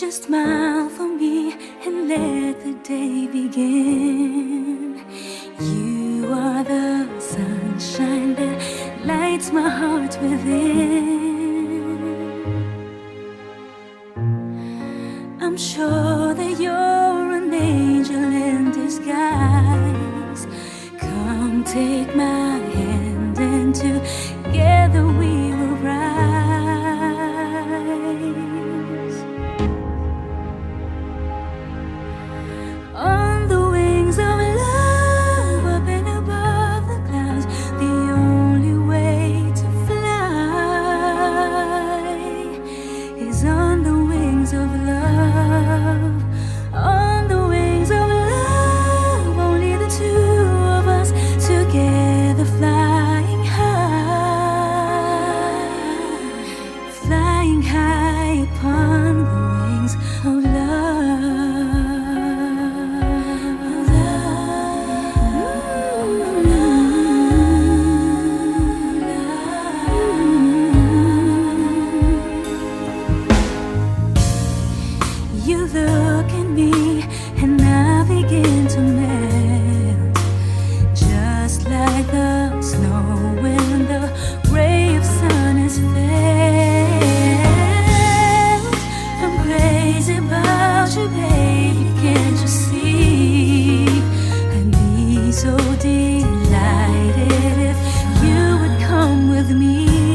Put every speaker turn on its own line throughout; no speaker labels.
Just smile for me and let the day begin. You are the sunshine that lights my heart within. I'm sure that you're an angel in disguise. Come take my hand and together we will rise. On the wings of love, up and above the clouds, the only way to fly is on the wings of love. On the wings of love, only the two of us together flying high, flying high upon the wings of You look at me and I begin to melt, just like the snow when the ray of sun is felt. I'm crazy about you, baby, can't you see? I'd be so delighted if you would come with me.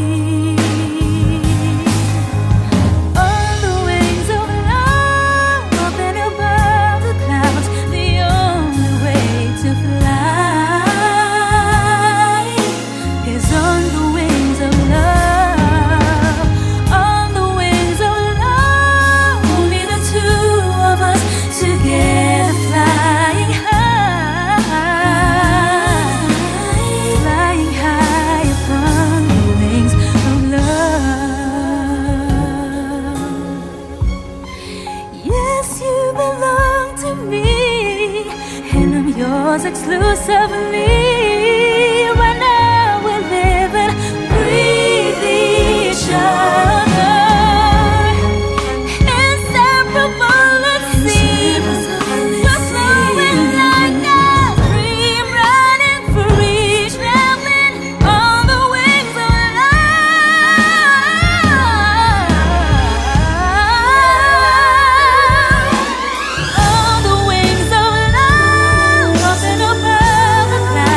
Yours exclusively. Right now we live and breathe each other, inseparable it seems. We're flowing like a dream, running free, traveling on the wings of love. On the wings of love, up and above the clouds.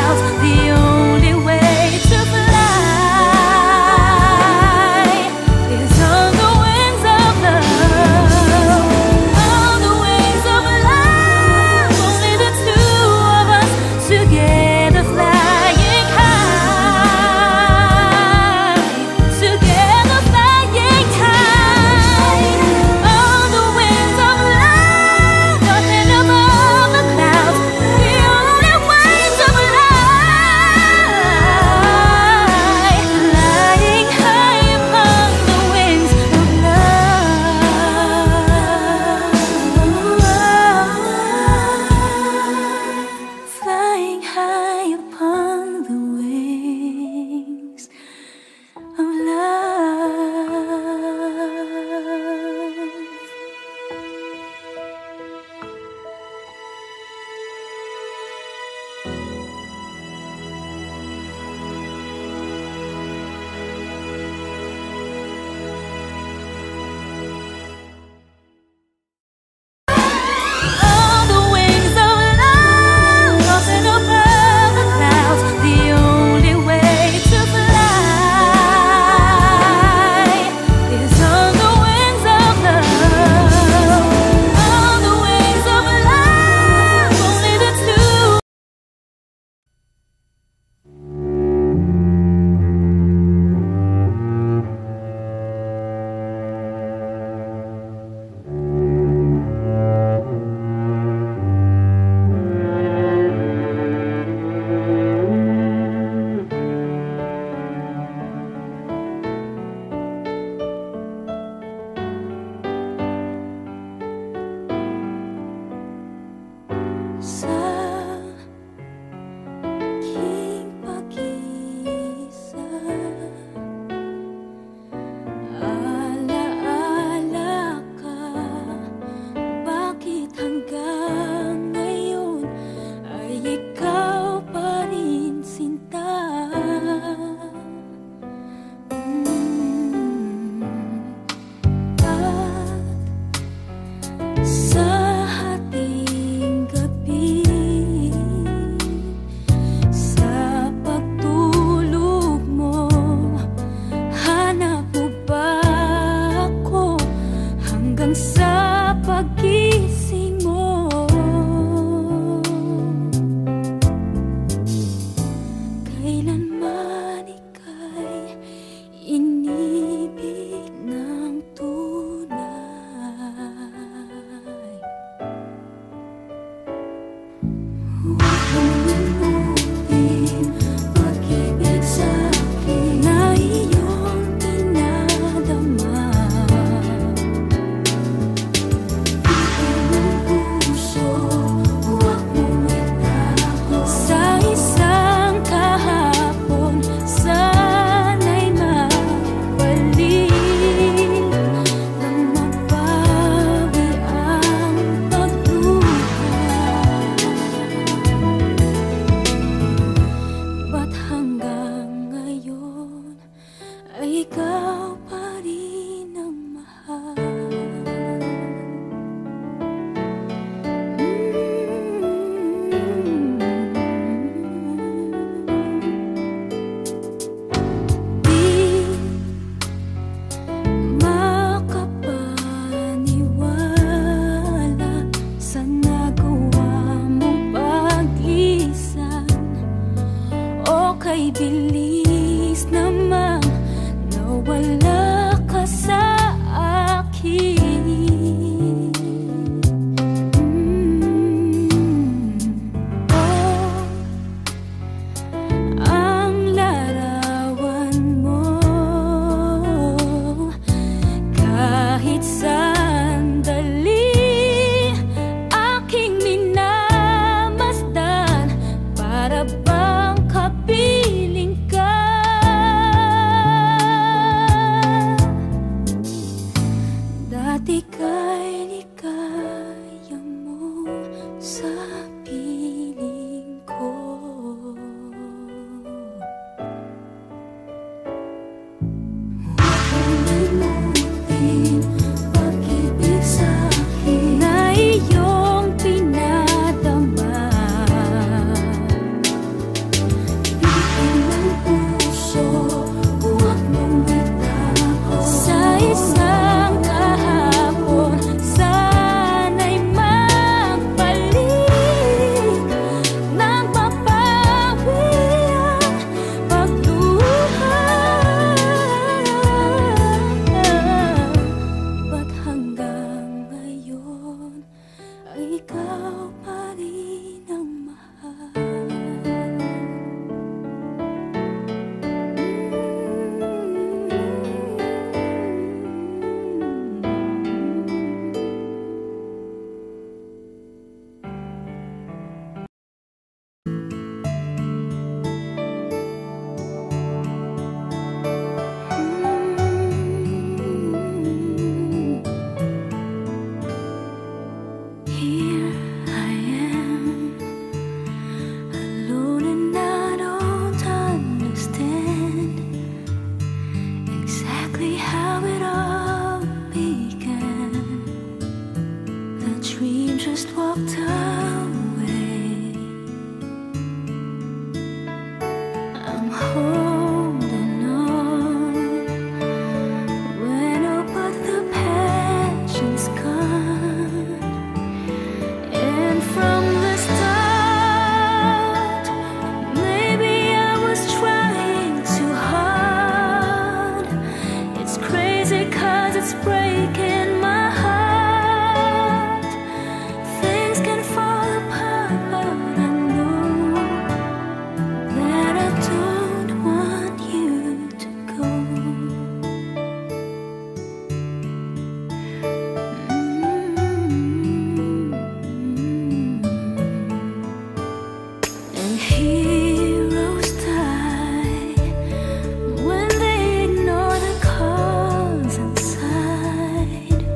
When they ignore the cause inside,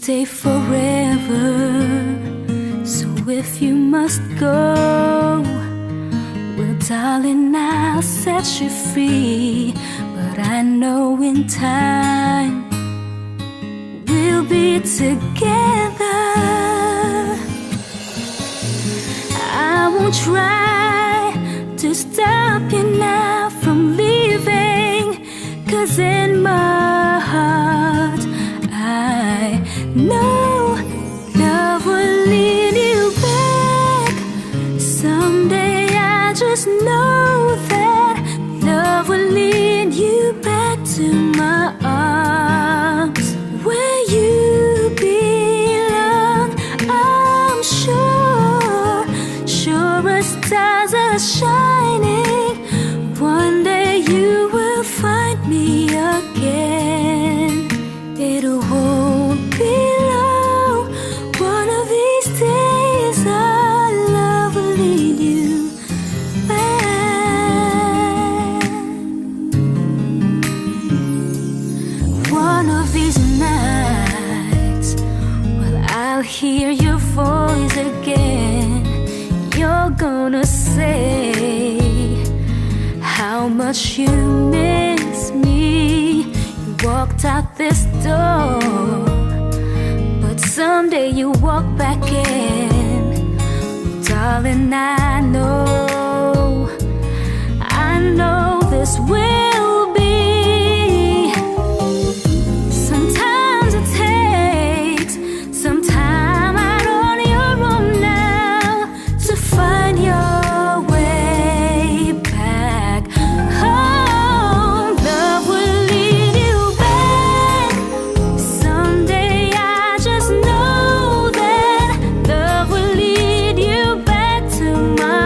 stay forever. So if you must go, well, darling, I'll set you free. But I know in time we'll be together. I won't try to stop you now from leaving, 'cause in my heart I know love will lead you back. Someday I just know that love will lead you back to my arms, where you belong. I'm sure, sure as stars are shining, one day you will find me again. It won't be long, one of these days our love will lead you back. One of these nights, well, I'll hear your voice again. You're gonna say how much you miss me. You walked out this door, but someday you walk back in. Darling, I know this will be. Sometimes it takes some time out on your own now to find your way back home. Love will lead you back. Someday I just know that love will lead you back to my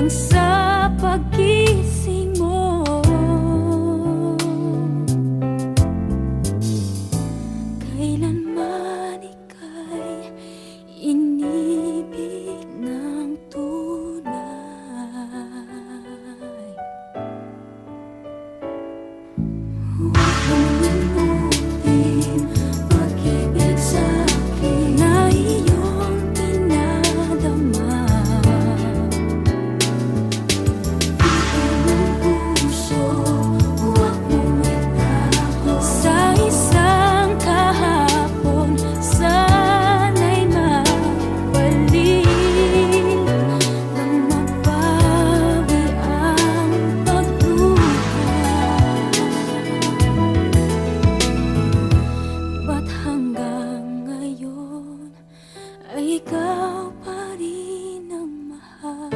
hanggang sa pag-gising mo. Kailanman ika'y inibig ng tunay. Huwag mong limutin pag-ibig sa'kin na iyong dinadama. Bigyan ng puso, huwag mong itago. Sa isang kahapon, sana'y mabalik nang mabawi ang pagduda. Ba't hanggang ngayon ay ikaw pa rin ang mahal?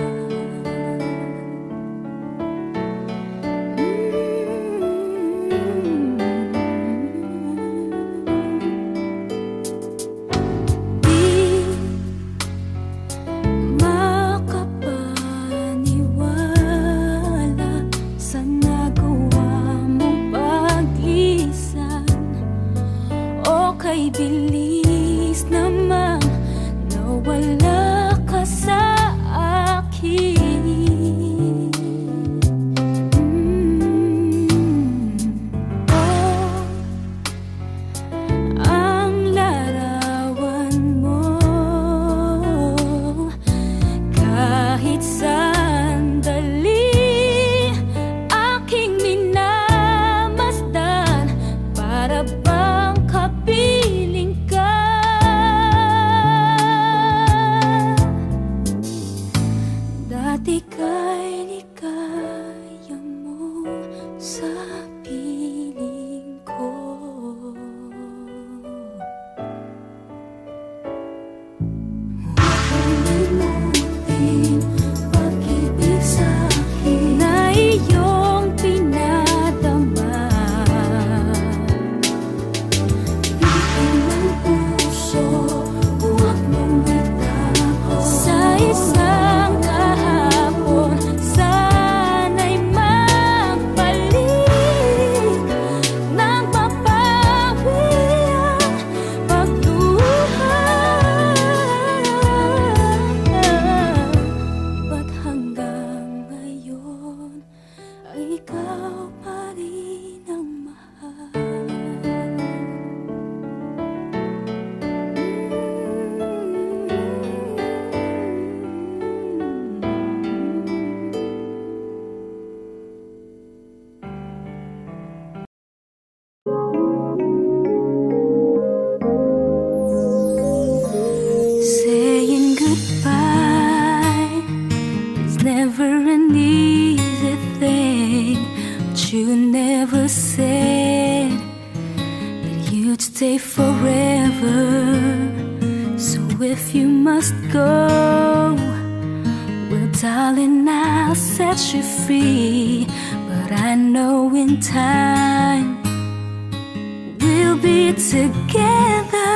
Di makapaniwala sa nagawa mong paglisan. O kay bilis naman nawala ka sa akin. Ang larawan mo kahit sandali aking minamasdan, para bang kapiling ka. Dati ka'y ligaya mo sa piling ko. Huwag mong limutin pag-ibig sa'kin na iyong pinadama. Bigyan ng puso, huwag mong itago. Sa isang kahapon, sana'y magbalik nang mapawi ang pagduha. Ba't hanggang ngayon ay ikaw pa rin ang mahal? Saying goodbye is never an easy thing, but you never said that you'd stay forever. So if you must go, well darling, I'll set you free. But I know in time we'll be together.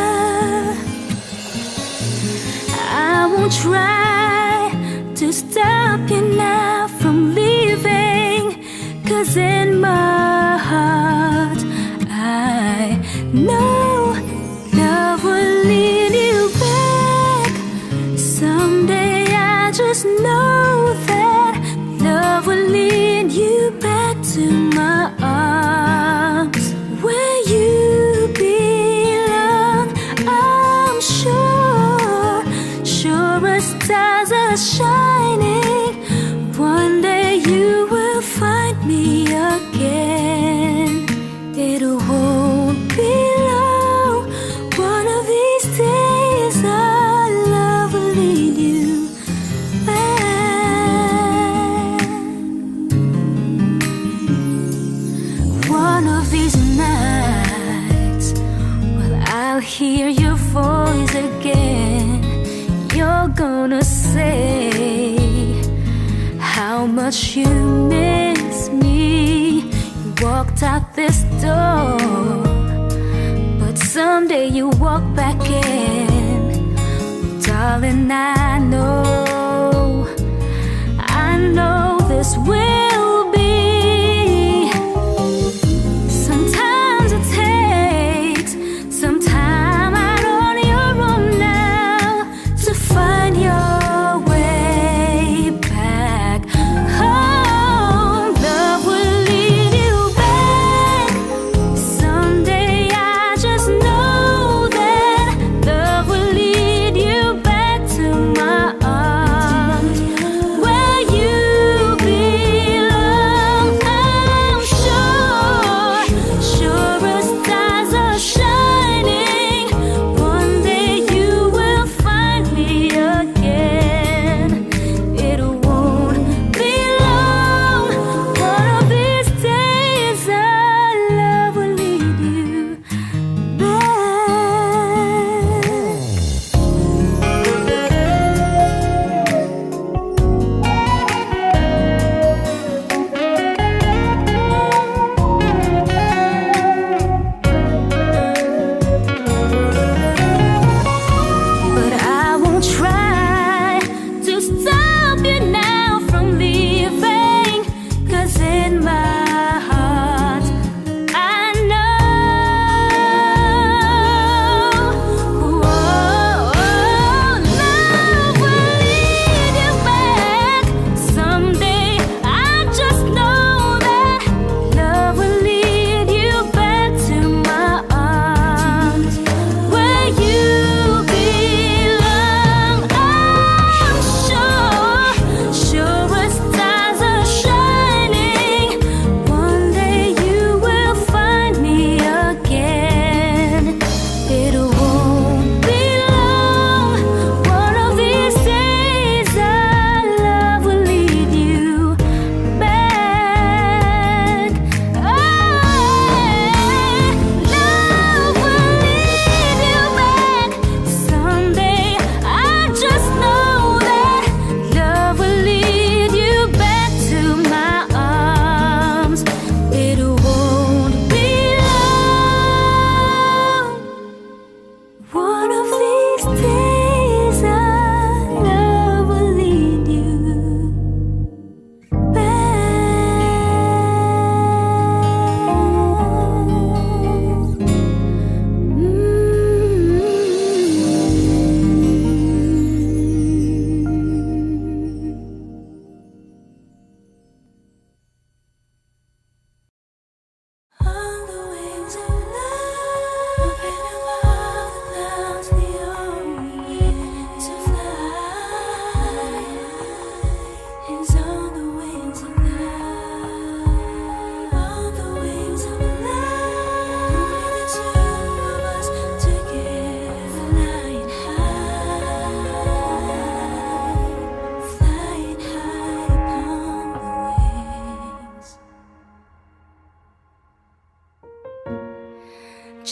I won't try to stop you now from leaving, 'cause in my heart I know love will lead you back. Someday I just know that love will lead you back to my arms where you belong. I'm sure, sure as stars are shining, one day you will find me again. It won't be long, one of these days our love will lead you back. One of these nights, well, I'll hear your voice again. You're gonna say how much you miss me. You walked out this door, but someday you walk back in. Darling, I know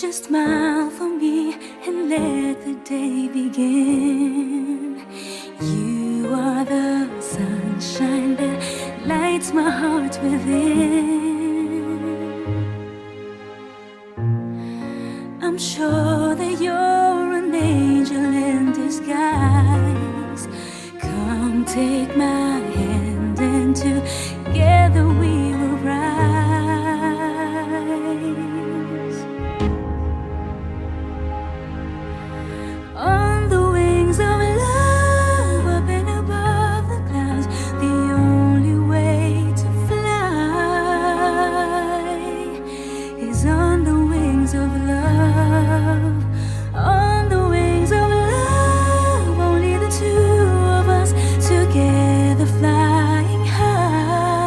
Just smile for me and let the day begin. You are the sunshine that lights my heart within. I'm sure that you're an angel in disguise. Come take my hand and together we will rise. On the wings of love, up and above the clouds, the only way to fly is on the wings of love. On the wings of love, only the two of us together flying high.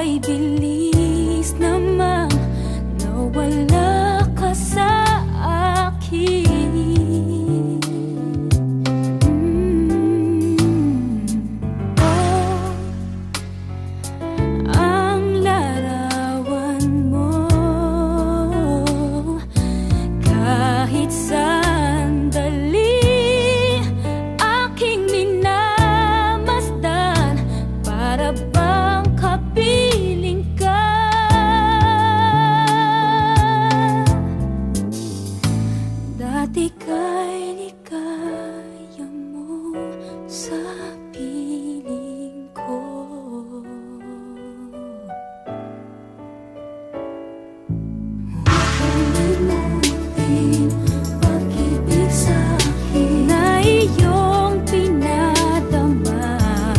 ay bilis namang nawala ka sa akin. Ang larawan mo kahit sandali aking minamasdan, para bang kapiling ka. Dati ka'y ligaya mo sa piling ko. Limutin pag-ibig sa'kin na iyong pinadama.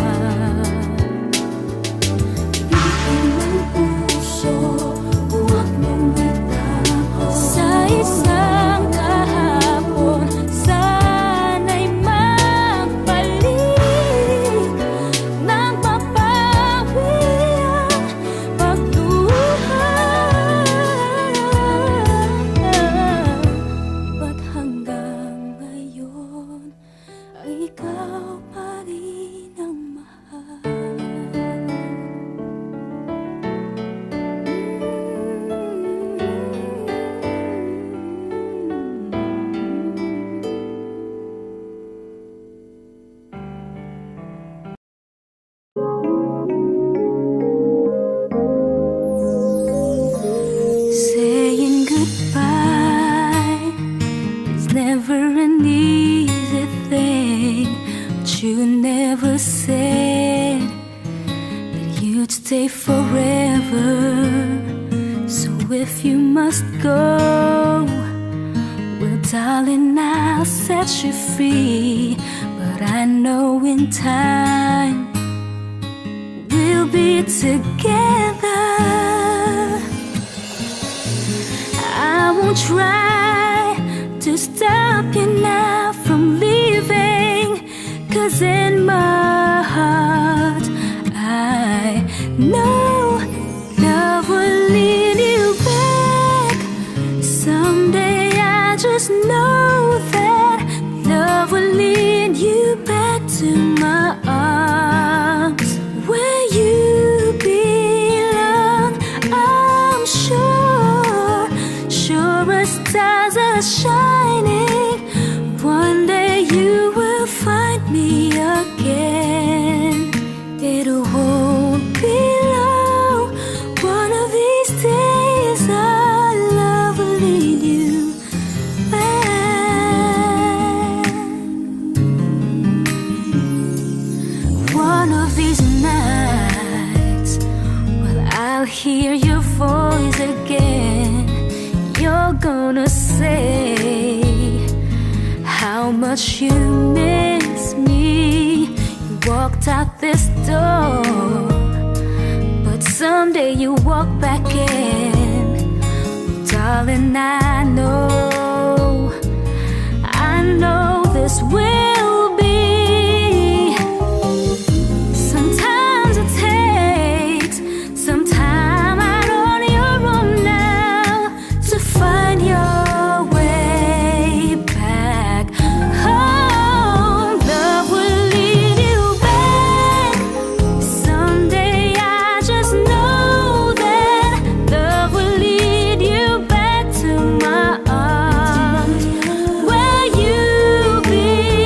Bitin ng puso, huwag mong itago. Sa isang kahapon, sana'y magpalit nang mapawi ang pagluha. Ba't hanggang ngayon ay ikaw pa rin ang mahal? Saying goodbye is never an easy thing, but you never said that you'd stay forever. So if you must go, well darling, I'll set you free. But I know in time we'll be together. I won't try to stop you now from leaving, 'cause in my heart I know love will lead you back. Someday I just know that love will lead you back to my arms where you belong. I'm sure, sure as stars are shining, one day you will find me again. It won't be long, one of these days our love will lead you back. One of these nights, well, I'll hear your voice again. You're gonna say how much you miss me. You walked out this door, but someday you walk back in. Darling, I know this will be. Sometimes it takes some time out on your own now to find your way back home. Love will lead you back. Someday I just know that love will lead you back to my arms where you belong.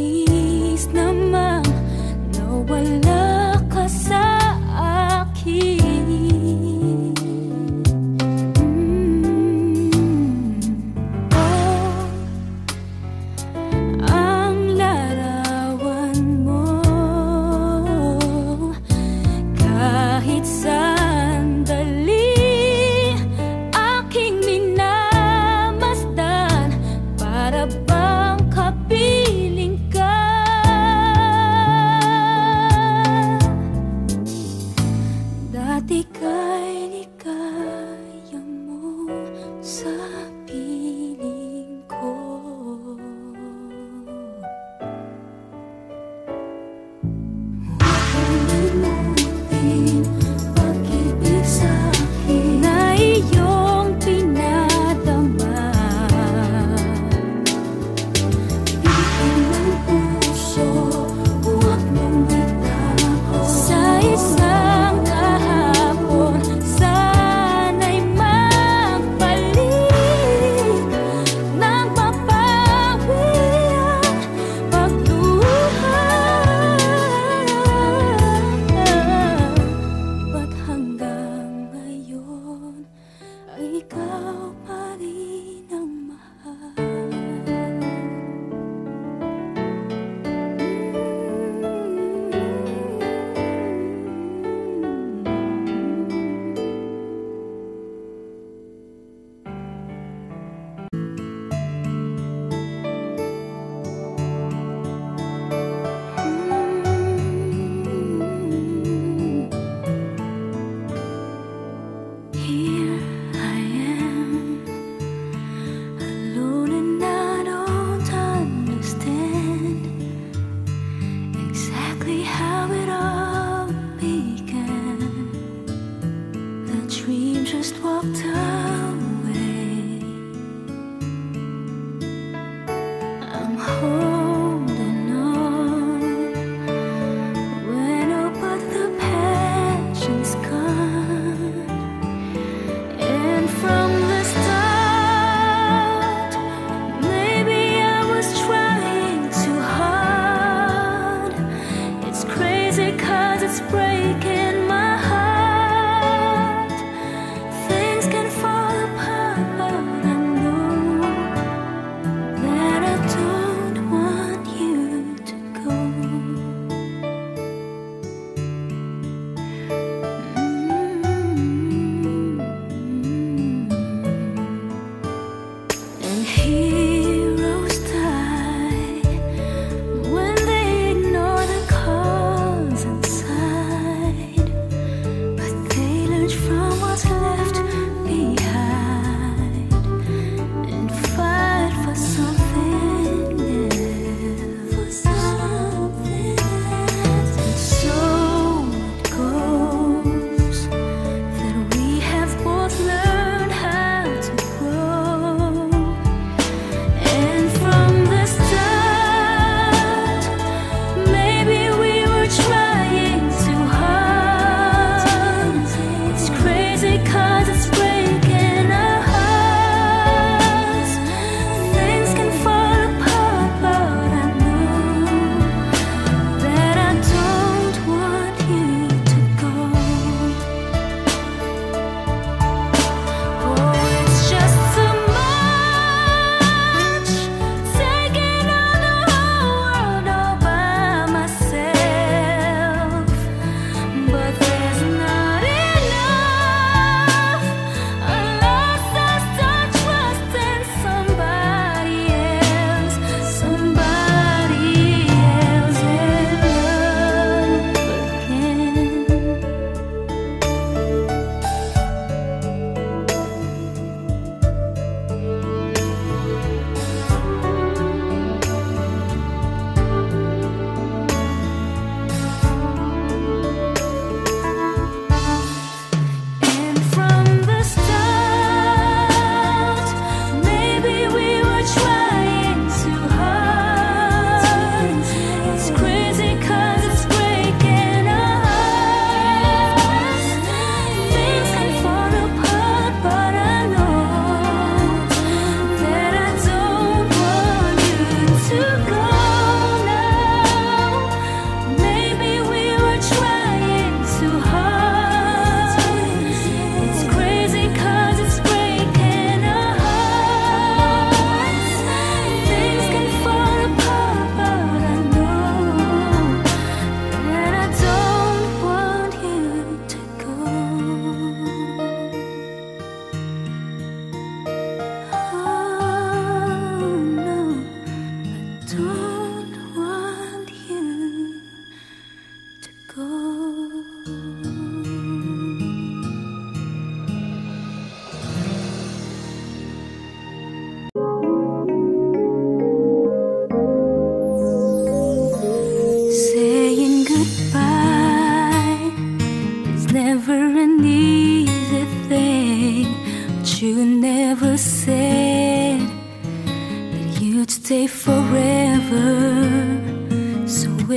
please namang nawala ka sa akin. Oh, ang larawan mo kahit sandali aking minamasdan, para bang kapiling ka.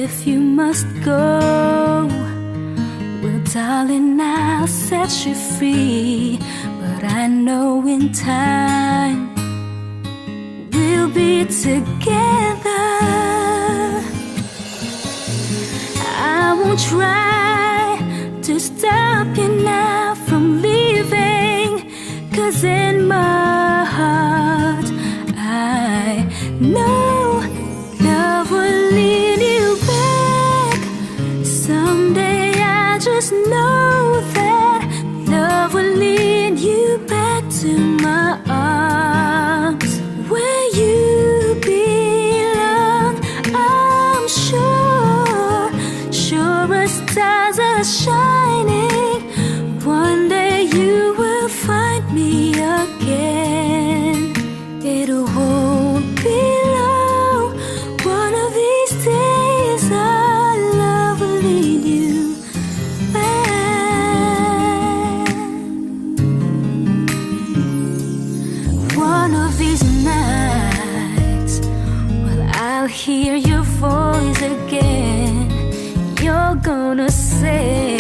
if you must go, well, darling, I'll set you free. But I know in time we'll be together. I won't try to stop you now from leaving, 'cause in my heart I know love will lead you back. Someday I just know that love will lead you back to my arms, where you belong. I'm sure, sure as stars are shining, one day you will find me again. It won't be long, one of these days our love will lead you back. One of these nights, well, I'll hear your voice again. You're gonna say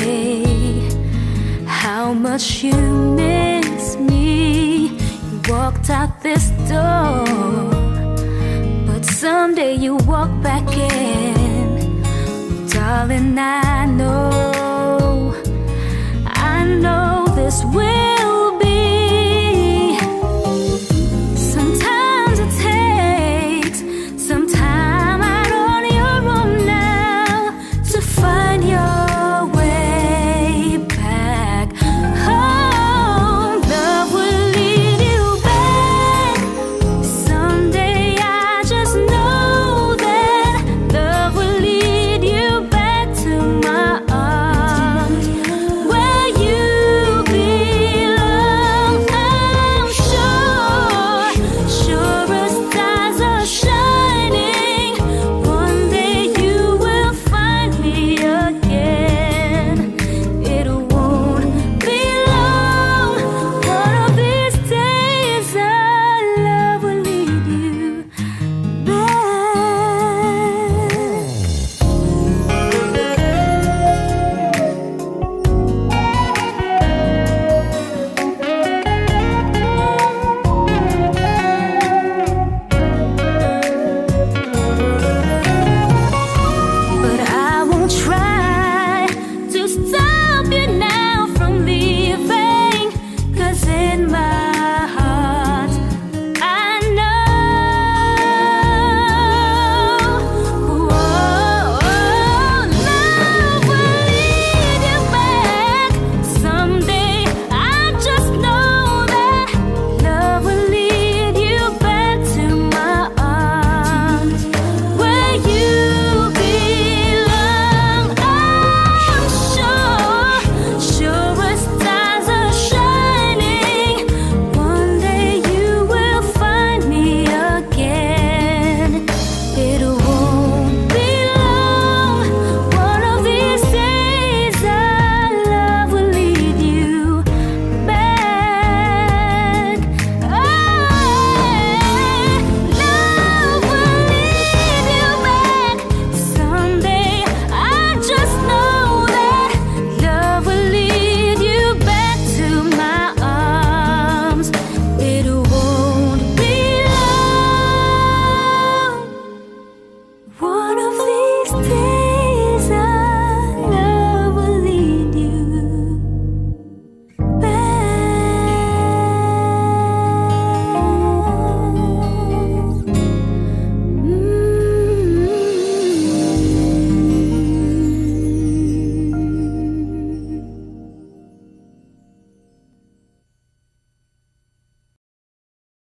how much you miss me. You walked out this door, but someday you walk back in. Darling, I know